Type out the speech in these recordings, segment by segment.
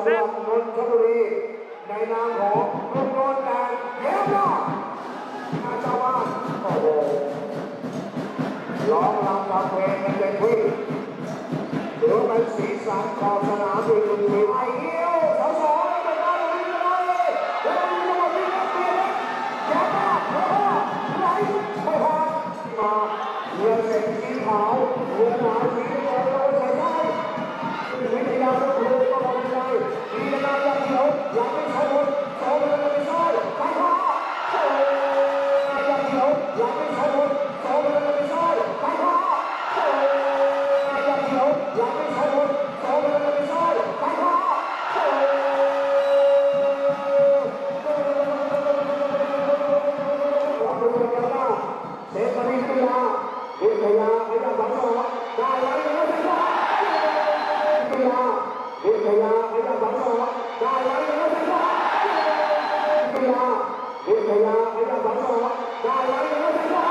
ำหรับนนทบุรีในนามของลุงนนท์แดงเย้ยอดอาจารย์ว่าโอ้โหร้องรำทำเพลงกันเป็นที่ถือเป็นสีสันของสนามบินไอเอี้ยวสาวสองเป็นการวิ่งเลยแล้วก็วิ่งมาวิ่งมาเปลี่ยนแย่มากแล้วก็ไหลไม่พอมาเรือเสร็จสีขาวเรือหนาสีแดงเราใส่ได้วิทยาสุขรูก็บอกไม่ได้มีเวลาอย่างเดียวยังไม่ใช่หมดโซ่เลยไม่ใช่ไปพออย่างเดียวยังไม่ใช่หมดโซ่เลยไม่ใช่ไปพออย่างเดียวยังไม่ใช่หมดโซ่เลยไม่ใช่ไปพอเสรีวิทยาพยายามสองสองได้แล้วได้แล้ววิทยาพยายามสองสองได้แล้วได้แล้ววิทยาพยายามสองสองได้แล้วได้แล้ว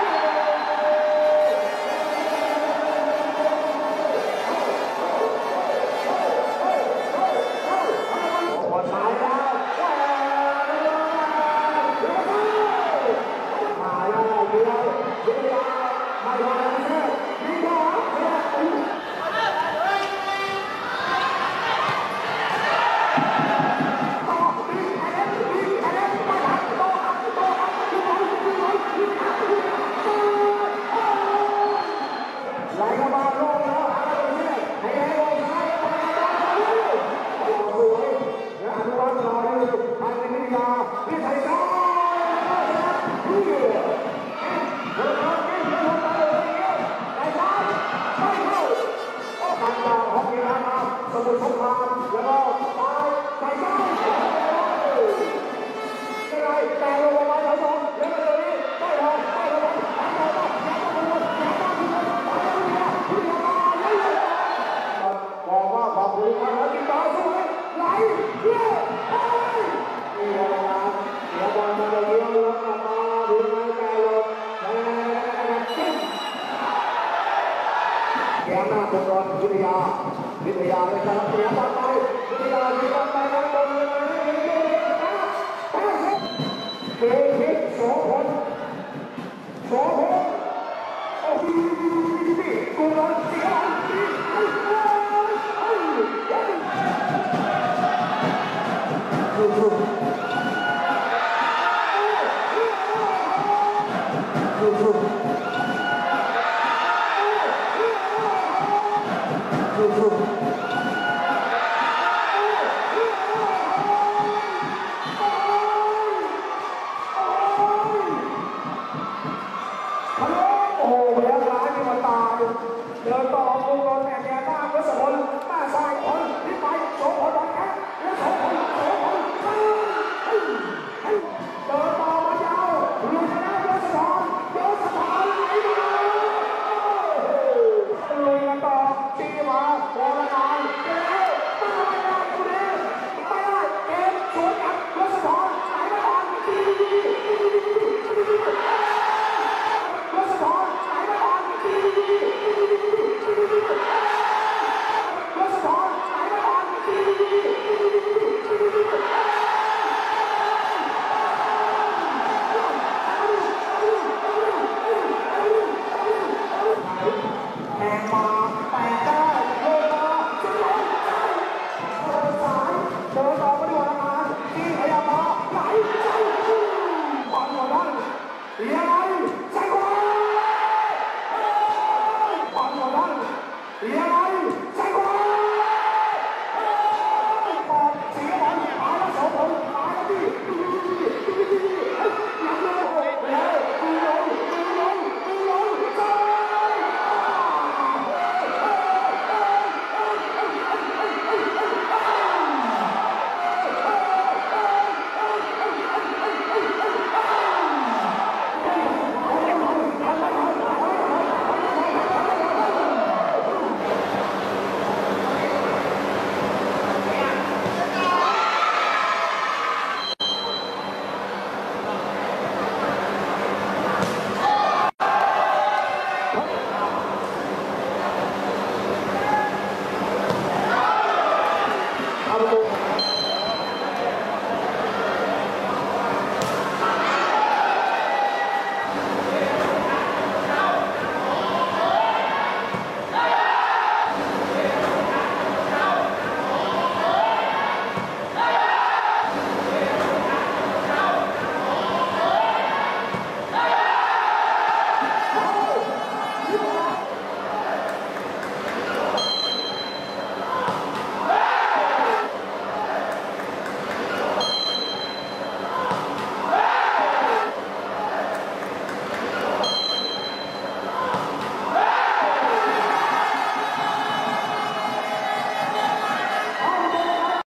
สมุทรสงครามแล้วก็ตายใส่ได้ไม่ไรแต่ลงมาสองสองแล้วก็เลยได้ลงได้ลงบอกว่าขอบคุณมากแล้วกินต่อสู้ไหลเลี้ยวนี่แหละครับเดี๋ยวบอลมันจะเลี้ยวแล้วกลับมาดูไงแต่ลงแกหน้าตรงวิทยาเลยครับเสียบอลไปวิทยามีบอลไปแล้วบอลเลยเกมพลิกโอ้โหโอ้ยกูร้อนเสียเดินต่อมุมบอลแอนเดียนาก็สมบูรณ์หน้าซ้ายคนที่ไปโสพลบอลแค่แล้วโสพลเดินต่อมายาวลุยนะโยสธรไหลมาลุยกันต่อตีมาโอลนานแล้วไม่ได้ตรงนี้ไม่ได้เกมสวนกันโยสธรไหลมาบอลโยสธรไหลมาบอลยังไงใส่กว่าบอลหมดแล้ว